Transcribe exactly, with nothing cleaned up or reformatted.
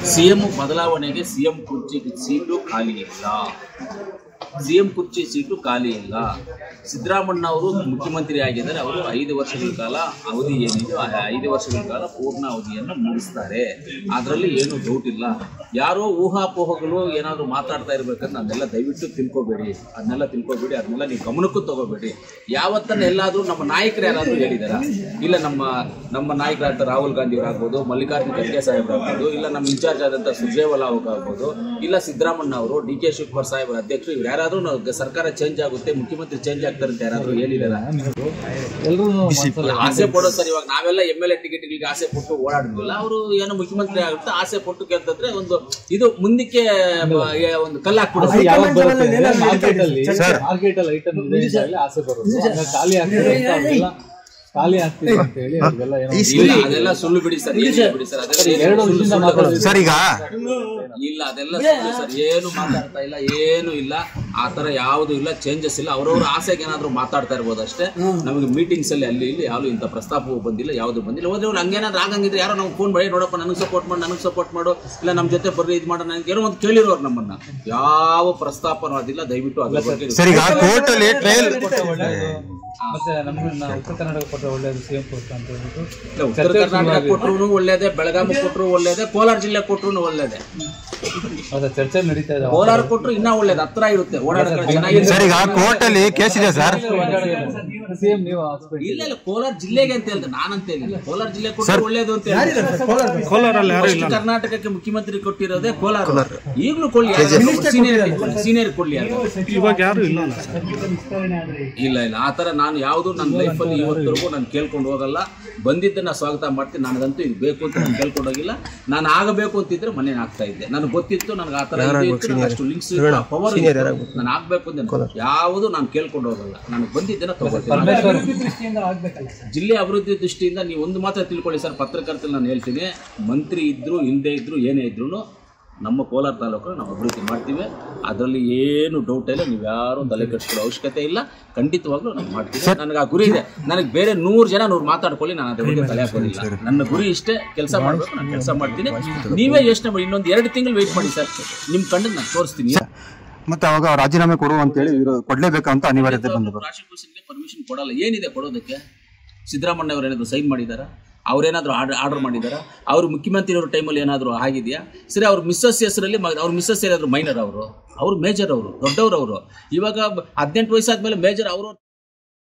CM ಬದಲಾವಣೆಗೆ CM ಕುರ್ಚಿ seat ಖಾಲಿ ಇಲ್ಲ. ಸಿಎಂ ಕುರ್ಚಿ ಸೀಟು ಖಾಲಿ ಇಲ್ಲ. ಸಿದ್ದರಾಮಣ್ಣ ಅವರು ಮುಖ್ಯಮಂತ್ರಿ ಆಗಿದ್ದಾರೆ. ಅವರು ಐದು ವರ್ಷಗಳ ಕಾಲ ಅವಧಿ ಏನಿದೆ ಆ ಐದು ವರ್ಷಗಳ ಕಾಲ ಪೂರ್ಣ ಅವಧಿಯನ್ನು ಮುಗಿಸ್ತಾರೆ. ಅದರಲ್ಲಿ ಏನು ಡೌಟ್ ಇಲ್ಲ. ಯಾರೋ ಊಹಾಪೋಹಗಳು ಏನಾದರೂ ಮಾತಾಡ್ತಾ ಇರ್ಬೇಕಂದ್ರೆ ಅದನ್ನೆಲ್ಲ ದಯವಿಟ್ಟು ತಿಳ್ಕೊಬೇಡಿ. ಅದನ್ನೆಲ್ಲ ತಿಳ್ಕೊಬೇಡಿ ಅದನ್ನೆಲ್ಲ ನೀವು ಗಮನಕ್ಕೂ ತಗೋಬೇಡಿ. ಯಾವತ್ತನ್ನ ಎಲ್ಲಾದರೂ ನಮ್ಮ ನಾಯಕರು ಯಾರಾದರೂ ಹೇಳಿದಾರ? ಇಲ್ಲ. ನಮ್ಮ ನಮ್ಮ ನಾಯಕರಾದ ರಾಹುಲ್ ಗಾಂಧಿ ಅವರಾಗ್ಬೋದು, ಮಲ್ಲಿಕಾರ್ಜುನ ಖರ್ಗೆ ಸಾಹೇಬರಾಗ್ಬೋದು, ಇಲ್ಲ ನಮ್ಮ ಇನ್ಚಾರ್ಜ್ ಆದಂಥ ಸುರ್ಜೇವಾಲಾ ಆಗ್ಬೋದು, ಇಲ್ಲ ಸಿದ್ದರಾಮಣ್ಣ ಅವರು, ಡಿ ಕೆ ಶಿವಕುಮಾರ್ ಸಾಹೇಬರ ಅಧ್ಯಕ್ಷರು, ಇವ್ರು ಯಾರಾದ್ರೂ ಸರ್ಕಾರ ಚೇಂಜ್ ಆಗುತ್ತೆ, ಮುಖ್ಯಮಂತ್ರಿ ಚೇಂಜ್ ಆಗ್ತಾರೆ ಅಂತ ಯಾರಾದ್ರೂ ಹೇಳಿದಾರ? ಆಸೆ ಪಡೋ ಸರ್. ಇವಾಗ ನಾವೆಲ್ಲ ಎಮ್ ಎಲ್ ಎ ಟಿಕೆಟ್ಗಳಿಗೆ ಆಸೆ ಪಟ್ಟು ಓಡಾಡಿದ್ವಿಲ್ಲ. ಅವರು ಏನೋ ಮುಖ್ಯಮಂತ್ರಿ ಆಗುತ್ತೆ ಆಸೆ ಪಟ್ಟು ಕೇಳ್ತಂದ್ರೆ ಒಂದು ಇದು ಮುಂದಕ್ಕೆ ಒಂದು ಕಲ್ಲು ಹಾಕ್ಬಿಡೋದು. ಖಾಲಿ ಆಗ್ತಿದೆ ಅಂತ ಹೇಳಿ ಅದೆಲ್ಲ ಸುಳ್ಳು ಬಿಡಿ ಸರ್. ಬಿಡಿ ಸರ್ ಸರ್ ಈಗ ಇಲ್ಲ, ಅದೆಲ್ಲ ಸುಳ್ಳು ಸರ್. ಏನು ಮಾತಾಡ್ತಾ ಇಲ್ಲ, ಏನು ಇಲ್ಲ, ಆ ತರ ಯಾವುದು ಇಲ್ಲ, ಚೇಂಜಸ್ ಇಲ್ಲ. ಅವ್ರವ್ರ ಆಸೆಗೆ ಏನಾದ್ರು ಮಾತಾಡ್ತಾ ಇರ್ಬೋದು ಅಷ್ಟೇ. ನಮಗೆ ಮೀಟಿಂಗ್ಸ್ ಅಲ್ಲಿ ಅಲ್ಲಿ ಇಲ್ಲಿ ಯಾವುದು ಇಂಥ ಪ್ರಸ್ತಾಪವೂ ಬಂದಿಲ್ಲ, ಯಾವುದು ಬಂದಿಲ್ಲ. ಹೋದ್ರೆ ಅವ್ರು ಹಂಗೇನಾದ್ರು ಆಗಂಗಿದ್ರೆ ಯಾರೋ ನಾವು ಫೋನ್ ಮಾಡಿ ನೋಡಪ್ಪ ನನಗೆ ಸಪೋರ್ಟ್ ಮಾಡಿ ನನಗೆ ಸಪೋರ್ಟ್ ಮಾಡು, ಇಲ್ಲ ನಮ್ಮ ಜೊತೆ ಬರ್ರಿ ಇದು ಮಾಡೋ ನನಗೆ ಏನೋ ಒಂದು ಕೇಳಿರೋರು. ನಮ್ಮನ್ನ ಯಾವ ಪ್ರಸ್ತಾಪನೂ ಅದಿಲ್ಲ. ದಯವಿಟ್ಟು ಅದ್ರ ಬಗ್ಗೆ ಮತ್ತೆ ನಮ್ಮನ್ನ ಉತ್ತರ ಕರ್ನಾಟಕ ಕೊಟ್ಟರೆ ಒಳ್ಳೇದು ಸಿಎಂ ಕೊಟ್ಟು ಅಂತ ಹೇಳ್ಬಿಟ್ಟು. ಉತ್ತರ ಕರ್ನಾಟಕ ಕೊಟ್ಟರು ಒಳ್ಳೇದೇ, ಬೆಳಗಾವಿ ಕೊಟ್ಟರು ಒಳ್ಳೇದೇ, ಕೋಲಾರ ಜಿಲ್ಲೆ ಕೊಟ್ಟರು ಒಳ್ಳೇದೇ. ಚರ್ಚೆ ನಡೀತಾ ಇದೆ. ಕೋಲಾರ ಕೊಟ್ಟರು ಇನ್ನೂ ಒಳ್ಳೇದು, ಹತ್ರ ಇರುತ್ತೆ ಓಡಾಡೋಕೆ. ಇಲ್ಲ ಇಲ್ಲ, ಕೋಲಾರ ಜಿಲ್ಲೆಗೆ ಅಂತ ಹೇಳಿದೆ, ನಾನಂತ ಹೇಳಿಲ್ಲ. ಕೋಲಾರ ಜಿಲ್ಲೆ ಕೊಟ್ಟರು ಒಳ್ಳೇದು ಅಂತ ಹೇಳಿದ್ರೆ ಕರ್ನಾಟಕಕ್ಕೆ ಮುಖ್ಯಮಂತ್ರಿ ಕೊಟ್ಟಿರೋದೇ ಕೋಲಾರ. ಈಗಲೂ ಕೊಳ್ಳಿ, ಸೀನಿಯರ್ ಕೊಡ್ಲಿ. ಇಲ್ಲ ಇಲ್ಲ, ಆತರ ನಾನು ಯಾವುದು ನನ್ನ ಲೈಫಲ್ಲಿ ಇವತ್ತರೆಗೂ ನಾನು ಕೇಳ್ಕೊಂಡು ಹೋಗಲ್ಲ. ಬಂದಿದ್ದನ್ನ ಸ್ವಾಗತ ಮಾಡ್ತೀನಿ. ನನಗಂತೂ ಇದು ಬೇಕು ಅಂತ ನಾನು ಕೇಳ್ಕೊಂಡು ಹೋಗಿಲ್ಲ. ನಾನು ಆಗಬೇಕು ಅಂತಿದ್ರೆ ಮನೆ ಆಗ್ತಾ ಇದ್ದೆ. ನನಗೆ ಗೊತ್ತಿತ್ತು ನನಗೆ ಆ ತರ ಅಷ್ಟು ಲಿಂಕ್ಸ್ ಪವರ್ ನಾನು ಆಗ್ಬೇಕು ಅಂತ ಯಾವುದು ನಾನು ಕೇಳ್ಕೊಂಡು ಹೋಗಲ್ಲ. ನನಗೆ ಬಂದಿದ್ದನ್ನ ತಗೊಳ್ತೀನಿ. ಜಿಲ್ಲೆ ಅಭಿವೃದ್ಧಿ ದೃಷ್ಟಿಯಿಂದ ನೀವು ಒಂದು ಮಾತ್ರ ತಿಳ್ಕೊಳ್ಳಿ ಸರ್, ಪತ್ರಕರ್ತರಲ್ಲಿ ನಾನು ಹೇಳ್ತೀನಿ, ಮಂತ್ರಿ ಇದ್ರು ಇಲ್ಲದೆ ಇದ್ರು ಏನೇ ಇದ್ರು ನಮ್ಮ ಕೋಲಾರ ತಾಲೂಕನ್ನು ನಾವು ಅಭಿವೃದ್ಧಿ ಮಾಡ್ತೀವಿ. ಅದರಲ್ಲಿ ಏನು ಡೌಟ್ ಇಲ್ಲ. ನೀವು ಯಾರು ತಲೆ ಕೆಡಿಸ್ಕೊಳ್ಳೋ ಅವಶ್ಯಕತೆ ಇಲ್ಲ. ಖಂಡಿತವಾಗ್ಲೂ ನಾವು ಮಾಡ್ತೀವಿ. ನನಗೆ ಆ ಗುರಿ ಇದೆ. ನನಗೆ ಬೇರೆ ನೂರು ಜನ ನೂರು ಮಾತಾಡ್ಕೊಳ್ಳಿ, ನಾನು ಅದ್ರ ಬಗ್ಗೆ ತಲೆ ಹಾಕೋದಿಲ್ಲ. ನನ್ನ ಗುರಿ ಇಷ್ಟೇ, ಕೆಲಸ ಮಾಡಬೇಕು, ನಾನು ಕೆಲಸ ಮಾಡ್ತೀನಿ. ನೀವೇ ಯೋಚನೆ ಮಾಡಿ, ಇನ್ನೊಂದು ಎರಡು ತಿಂಗಳು ವೆಯ್ಟ್ ಮಾಡಿ ಸರ್, ನಿಮ್ಮ ಕಣ್ಣು ನಾನು ತೋರಿಸ್ತೀನಿ. ಮತ್ತೆ ಅವಾಗ ರಾಜೀನಾಮೆ ಕೊಡು ಅಂತ ಹೇಳಿ ಕೊಡ್ಲೇಬೇಕಂತ ಅನಿವಾರ್ಯತೆ ಬಂದು ಪ್ರಾಸಿಕ್ಯೂಷನ್ಗೆ ಪರ್ಮಿಷನ್ ಕೊಡಲ್ಲ. ಏನಿದೆ ಕೊಡೋದಕ್ಕೆ? ಸಿದ್ದರಾಮಣ್ಣ ಅವರು ಏನಾದ್ರು ಸೈನ್ ಮಾಡಿದಾರ? ಅವ್ರೇನಾದ್ರು ಆರ್ಡರ್ ಆರ್ಡರ್ ಮಾಡಿದಾರ? ಅವರು ಮುಖ್ಯಮಂತ್ರಿ ಅವ್ರ ಟೈಮಲ್ಲಿ ಏನಾದರೂ ಆಗಿದೆಯಾ? ಸರಿ, ಅವ್ರ ಮಿಸ್ಸಸ್ ಹೆಸರಲ್ಲಿ ಅವ್ರ ಮಿಸ್ಸಸ್ ಏನಾದ್ರು ಮೈನರ್? ಅವರು ಅವ್ರು ಮೇಜರ್, ಅವರು ದೊಡ್ಡವರು. ಅವರು ಇವಾಗ ಹದಿನೆಂಟು ವಯಸ್ಸಾದ್ಮೇಲೆ ಮೇಜರ್ ಅವರು